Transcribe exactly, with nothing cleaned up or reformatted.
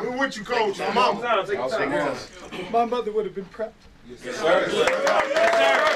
We're with you, coach. My mama. Take your time. My mother would have been proud. Yes, sir. Yes, sir.